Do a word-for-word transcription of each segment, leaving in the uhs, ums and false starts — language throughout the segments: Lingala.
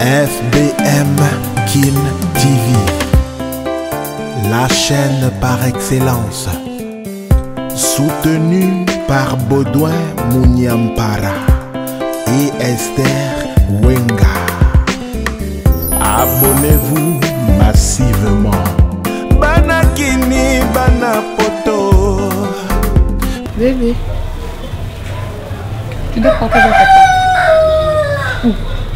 F B M Kin T V, la chaîne par excellence, soutenue par Baudouin Mouniampara et Esther Wenga. Abonnez-vous massivement. Banakini Banapoto. Bébé, tu dois porter dans ta tête. Où?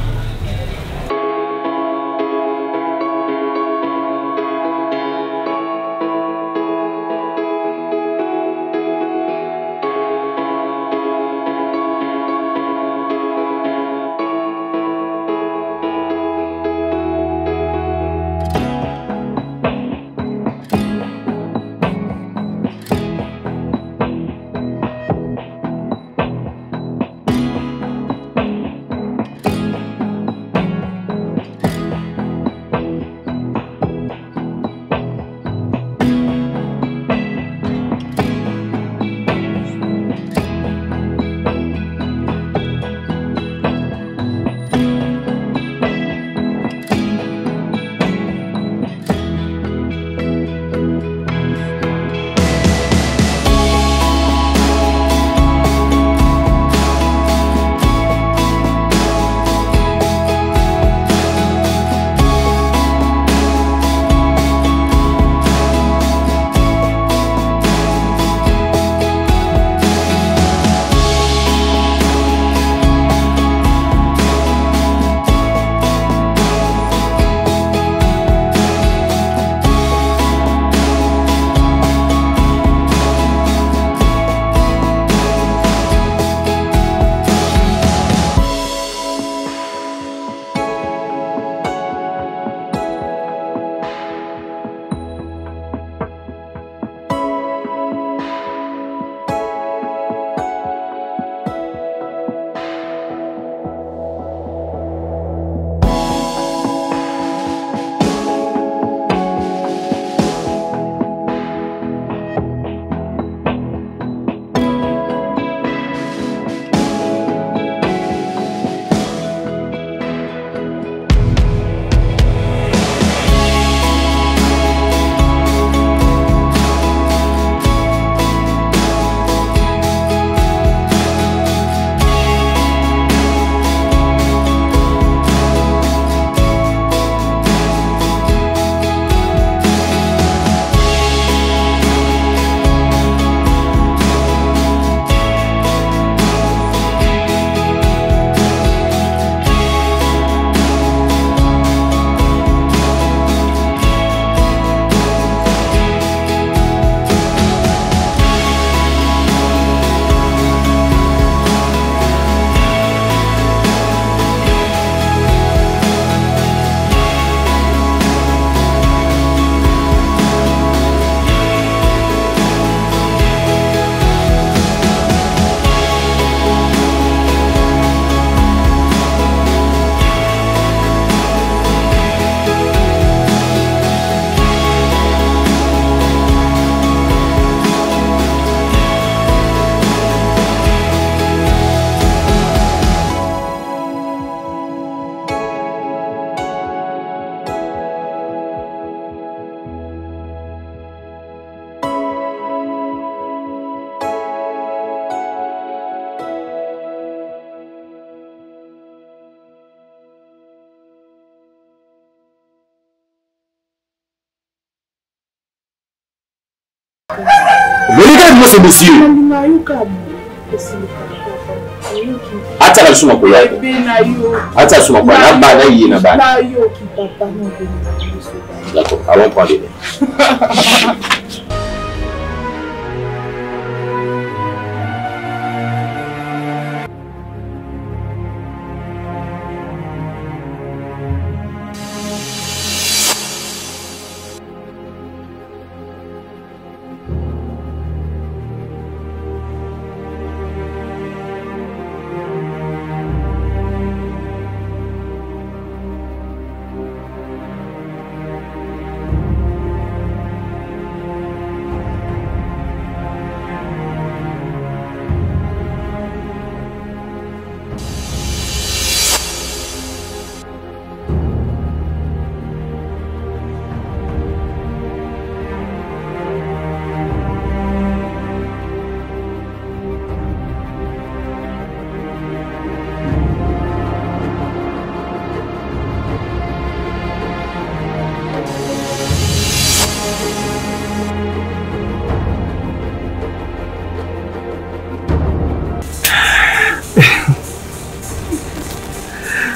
Regarde-moi ce monsieur. Acha alisoma kwa yako. Acha alisoma kwa na baada hii na baada. D'accord, allons parler.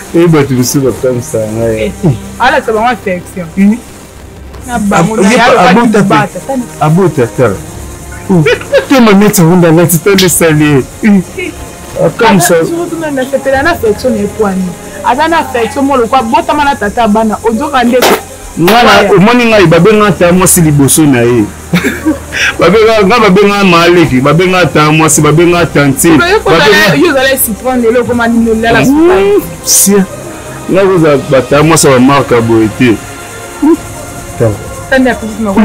Et bah tu me souviens comme ça. Ah là, c'est vraiment affection. Abo tata. Tu m'as mis sur la net, tu t'es salé. Comme ça. Je retourne dans cette affection et point. Adana affection, moi le quoi, bota mana tata bana, ojo kande. Ngala omoninga ibabenga ta mwasi liboso na ye. Babenga nga babenga maleki, babenga ta mwasi, babenga tanti. Babenga yo zale citron lelo comme anino la soupe. Si. Nga goza bata mwasi wa marka boete. Tande akuti ma kwa.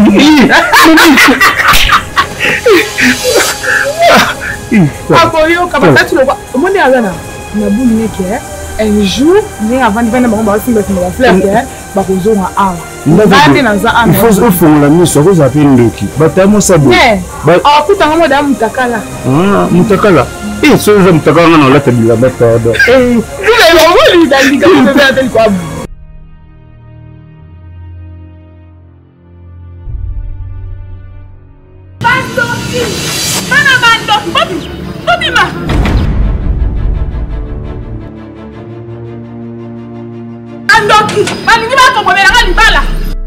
Apoyo kabata tu le quoi. Omoni azana. Na bulu neke. Un jour, ni avant de venir, on va aussi mettre la fleur, bah vous aurez un. Il faut se faire la mise, vous avez une loki. Batamo sabo. Ah, putain, moi dame mutakala. Ah, mutakala. Eh, ce que mutakala on l'a tabi la bata. Eh, vous avez vraiment lui d'aller comme vous avez tel quoi. Bandoki, mana bandoki, babi, babi ma. Andoki, balingi ba ko bomela ka libala.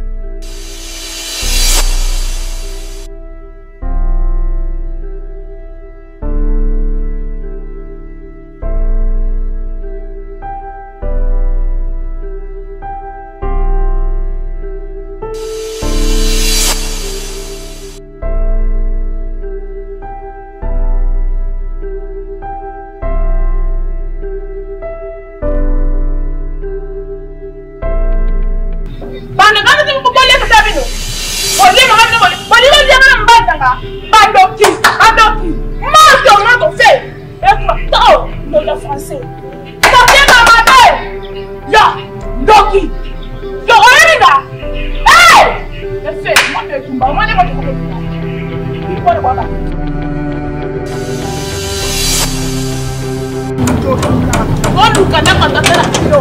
Bandoki, Bandoki, mange ton nom ton fait. Et toi, oh, non, le français. Ça vient dans ma tête. Yo, Doki. Yo, Olinga. Hey! Le fait, moi, je suis moi, je suis il faut le voir là. Oh, Luka, n'a pas de la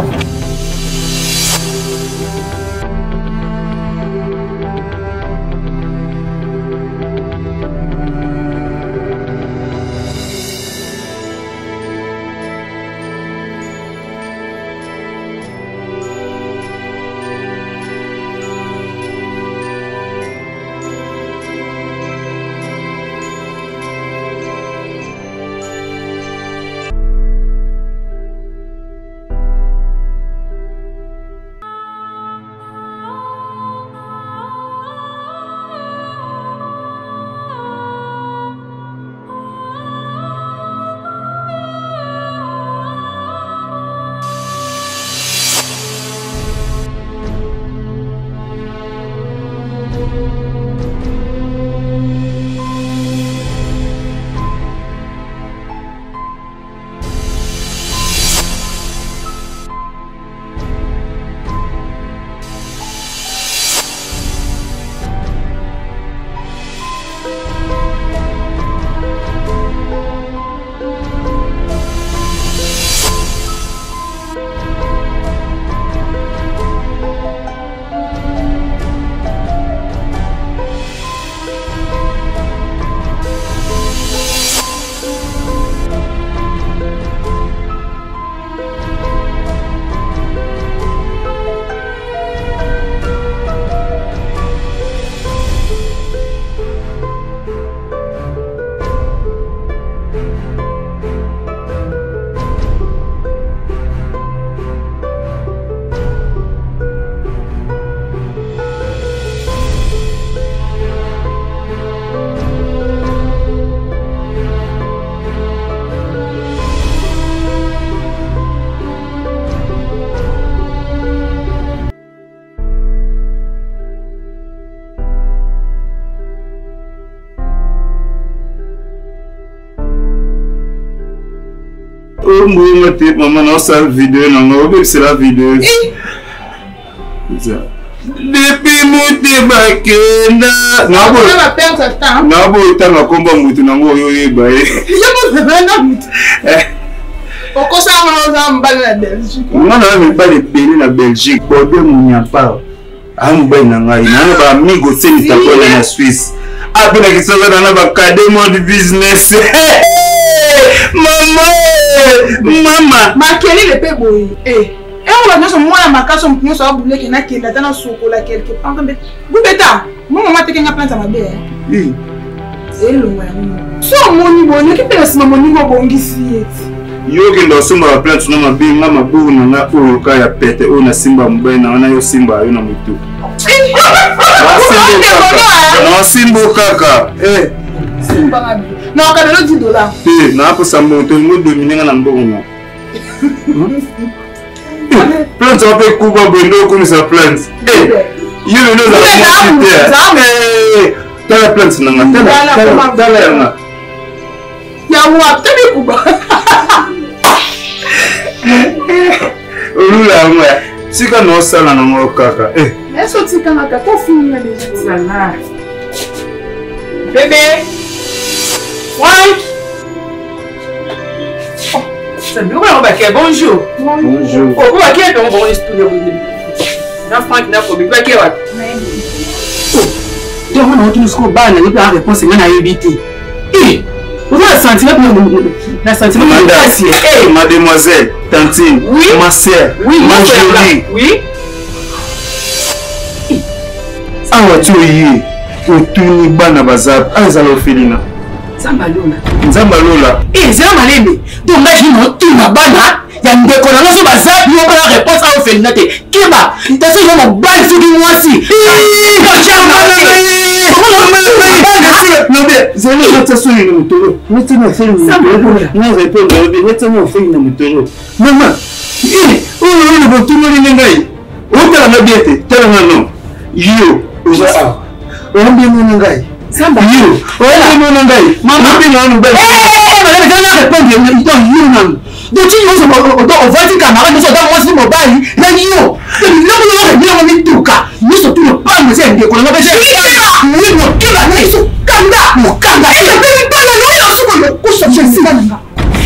Oh mon Dieu, maman, non, ça vidéo, non, non, c'est la vidéo. Depuis mon débakena, non, on va perdre ce temps. Non, bon, tu as un combat, tu n'as pas eu de pourquoi ça va en la Belgique? Non, non, pas les pays la Belgique. Bordeaux, il n'y a pas. Ah, on va y aller. Il y a un amigo, c'est la Suisse. Après la question, on a un cadeau de business. Maman! Maman! Ma quelle est le pébouille? Eh, on a besoin moi ma casse on peut se bouler qui n'a qui là dans soko là quelque part vous bêta moi maman te kenga plante ma bé oui et le moi so moni boni qui peut se moni go bongisi yo ke ndo somba plante na mabe nga mabu na nga o ka ya pete o na simba mbaye na wana yo simba yo na mutu na simba kaka eh simba ngabi na ka le dix dollars eh na ko sambo to mo dominer nga na mbongo plante on peut couper bendo comme ça plante eh yo no la eh ta plante na nga ta la nga ya wa tabi kuba Olula mwa sika no sala na ngo kaka eh eso tika na ka ko fini na déjà sala bébé ouais ça bien on va que bonjour bonjour oh on va que donc bon studio na Frank na ko bi ba ke wa donc on a tout ce qu'on ba na la réponse ngana yebiti eh vous avez senti la sentiment eh mademoiselle Tantine oui ma sœur oui ma jolie oui awa tu yi otuni bana bazab azalo felina Nzamba lola Nzamba lola eh c'est malembe donc là je monte ma bana ya ndeko na so bazab yo ba réponse à felina te kiba taso yo mo ban fuki mwasi eh ko chamba non mais je ne sais pas une moto mais tu m'as fait une moto non répondre mais tu m'as fait une moto maman eh oh le bon tout le monde ngai o tala na biete tala na non yo o va o mbi mo ngai Samba yo o mbi mo ngai mama bi na no ba eh mais je ne répondre donc yo nan donc tu yo so on va dire camarade nous sommes moi si mo ba yi na yo le le le le tuka nous sommes tout le pas mais c'est ndeko na ba je ni mo kila na iso kanga mo kanga e pe pa na no so ko ko so je si kanga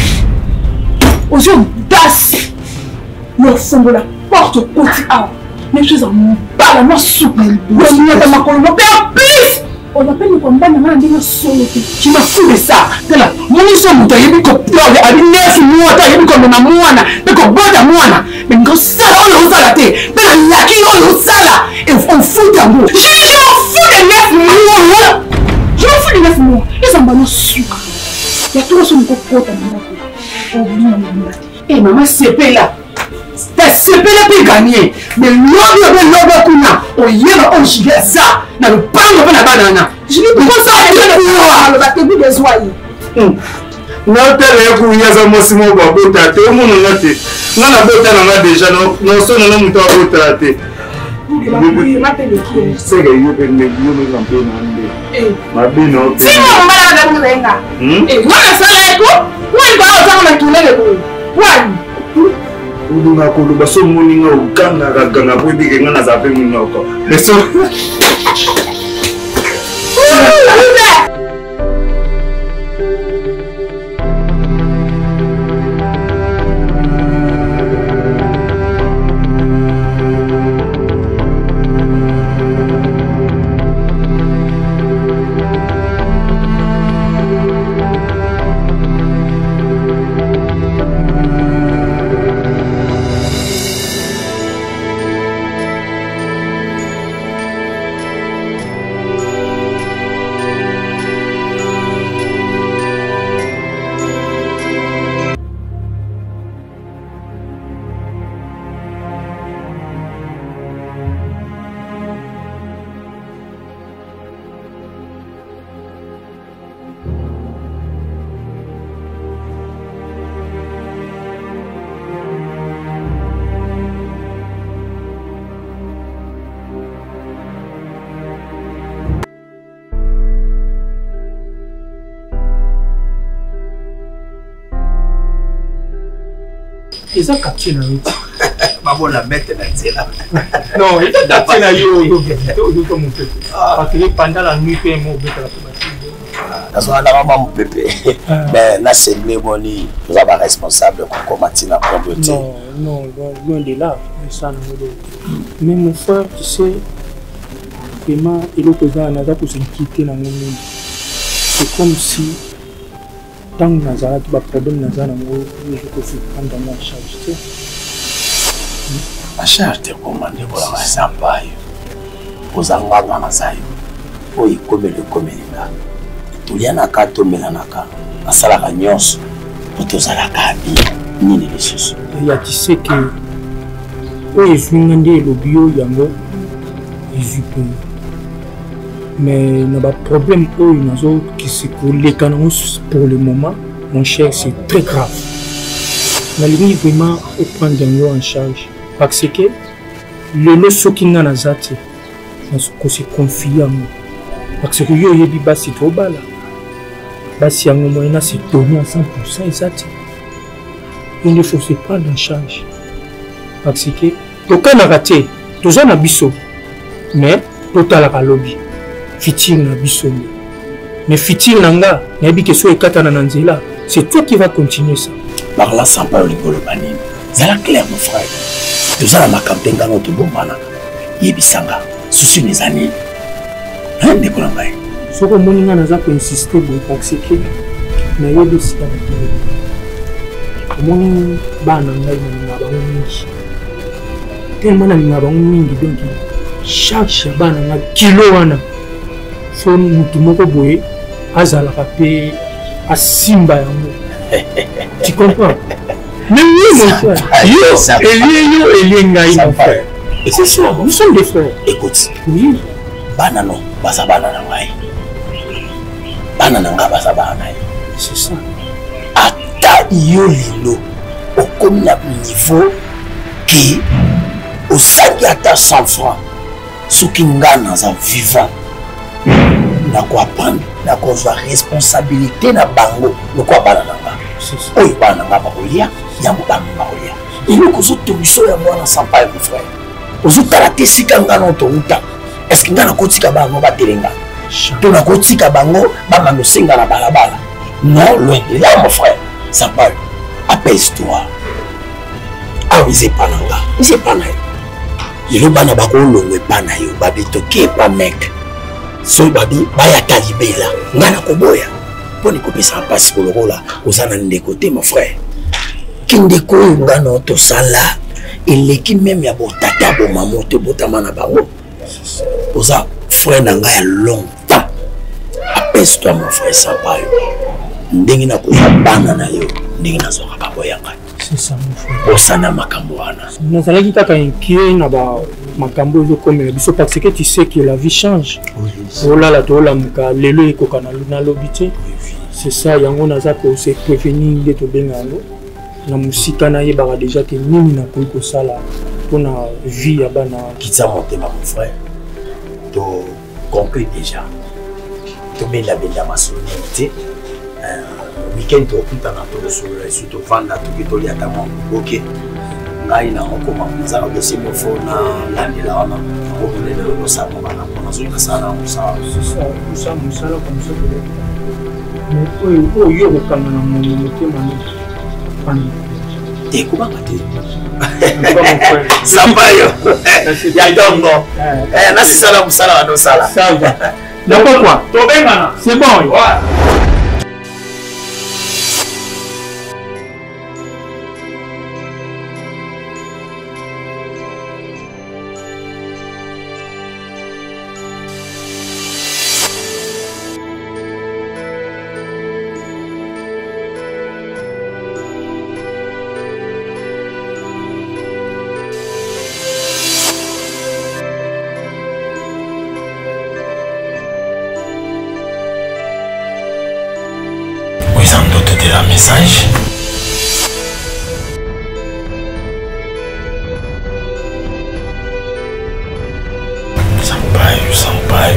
ozo das yo fongo la porte côté a mais je en bas la moi soupe le ni ta makolo no pe please on appelle le combat na ngana ndino solo te tu m'as fou de ça tela moni so muto yebi ko plore abi nesu muota yebi ko na mwana pe ko boda mwana mais ngo sala on le sala te pe la laki on le sala et on fout d'amour je je m'en fous de neuf mois je m'en fous de neuf mois ils ont ballon sucre ya tout son ko kota na ko obi na munda eh maman c'est là ta sepe la pe gagner mais lobi obe lobi kuna o yeba on chiga ça na le pango pe na banana je lui dis ça et je le ba te bi des oyi na tele ku yaza mosimo ba bota te mo no nate na na bota na déjà no no so no muto bota te c'est que yo ben me yo no lampe na ande eh ma bino si mo mbala da mu venga eh wana sala eko wani ba o tanga na tunele ko wani udunga kuluba so muninga uganga ganga bodi ke ngana za pe munoko leso Ils ont capté la route. Maman la mettre dans le là. Non, ils ont capté la route. Parce que pendant la nuit, ils m'ont fait la Parce qu'on a maman mon pépé. Mais là, c'est le moni. Nous avons responsable pour commencer la communauté. Non, non, loin de là. Mais mon frère, tu sais, vraiment, il est présent à Naza pour se quitter dans le monde. C'est comme si, tant que Naza a des problèmes, Naza a je peux prendre dans ma charge. Ma charge te commande pour la sampaille. Aux angles na zayo. O ikomele komelinga. Tuliana ka to melanaka. Asala ka nyonso. Potozala ka bi. Nini lisusu. Ya tise que o evingande lobio yango evipe. Mais n'a pas problème o inazo qui se coule canons pour le moment. Mon cher, c'est très grave. La ligne vraiment au prendre en charge. Parce que le lot sokinga na zati. On se confie en moi. Parce que yo yebi basi trop bala. Basi yango moyena se donner à cent pour cent exact. Il faut se prendre en charge. Parce que aucun n'a raté. Tous en abisso. Mais total à lobby. Fitir na bisso. Mais fitir nanga, n'abi que soit kata na nanzela. C'est toi qui vas continuer ça. Par là sans pas le golobanine. Ça la clair mon frère. Tous en ma campagne dans notre bon mana. Yebisanga. Souci des années. Hein, des colombains. Ce que mon ingénieur a insisté parce que na yobi sika na kile. Mon bana ngai na bango mingi. Tellement na na bango mingi donc chaque bana na kilo wana. Faut mutu moko boye azala pe a simba yango. Tu comprends? Mais oui mon frère. Yo, Elie yo Elie ngai mon frère. Et c'est sûr, nous sommes des frères. Écoute, oui. Banano, basa banana ngai. Banana nga basa banana. C'est ça. Ata yo lilo, au comme na niveau qui au saki ata cent francs. Soki nga naza vivant. Na quoi prendre, na quoi avoir responsabilité na bango, na quoi banana nga. C'est ça. Oui, banana nga bakolia, yango banana bakolia. Et nous ko zo tobiso ya mwana sampaye mon frère. Ozutala te sika ngana otoruta. Est-ce que ngana kotika bango batelenga? To na kotika bango bama no senga na balabala. Non, loin de là mon frère. Ça parle. Apaise-toi. Ah oui, c'est pas nanga. C'est pas naï. Il bana bako longwe pa na yo babi toke pa mec. So babi baya talibela. Ngana koboya. Poni kopesa passe pour le rôle là. Ozana ndeko te mon frère. Kindeko ngana to sala. Il est qui même ya botata bo maman te botama na bango. Oza frère nanga ya longtemps. Apaise-toi mon frère Sampayo. Ndenge na ko bana na yo, ndenge na zo ka boyanga. C'est ça mon frère. Osana makambo wana. Nazala ki kaka inquiet na ba makambo zo comme biso parce que tu sais que la vie change. Oui. Oh là là to la muka lelo ekoka na na lobité. C'est ça yango naza ko se prévenir de to bengango. Na musika na ye bara déjà que nini na ko ko sala pour na vie ya bana kitsa monter mon frère. To compris déjà. To bela bela ma solidité. Euh week-end to kuta na to sur surtout vendre tout que to li atama. OK. Ngai na ko ma nza ko se mo fo na landela wana. Ko le le sa mo bana ko na zo ka sala mo sa. C'est ça, tout ça mo sala comme ça. Mais oh yo ko kanga na mo motema no. T'es comment tu Sampayo. Ya dongo. Eh, nasi sala musala no sala. Ça va. D'accord quoi? C'est bon. Ouais. Message. Sampaio, Sampaio.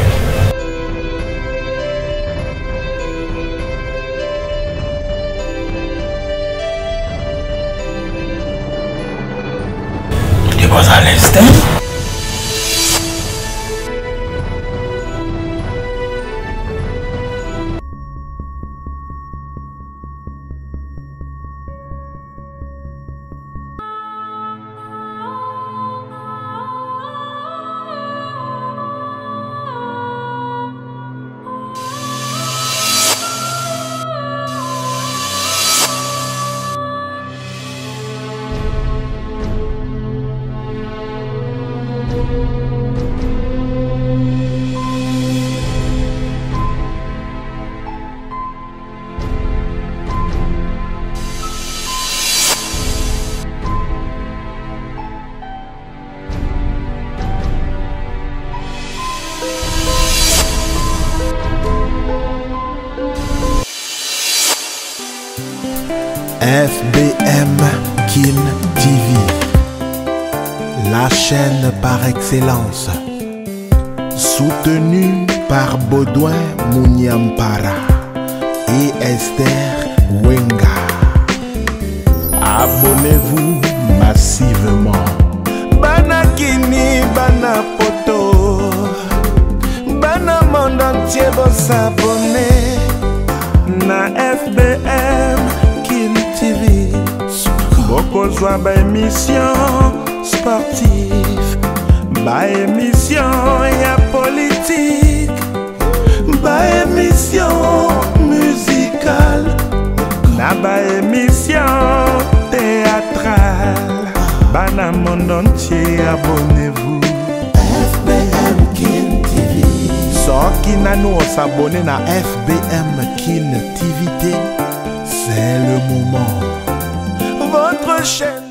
Depois a leste. F B M Kin T V, la chaîne par excellence, soutenue par Baudouin Mouniampara et Esther Wenga. Abonnez-vous massivement. Bana Kini, Bana Poto, Bana monde entier va s'abonner na F B M Kin T V. Beaucoup soit ba émission sportive, ba émission ya politique, ba émission musicale, na ba émission théâtrale. Bana monde entier, abonnez-vous. F B M Kin T V. Soki na nous s'abonner na F B M Kin T V, c'est le moment. Votre chaîne.